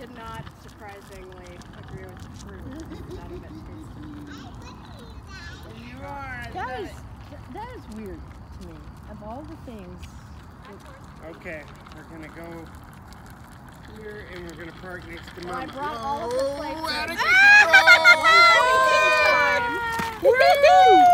did not surprisingly agree with the fruit. None of it tasted. You are. That is weird to me. Of all the things. Okay, we're gonna go here and we're gonna park next to Mom. I brought all of the plates. Out of One control! time. Woo!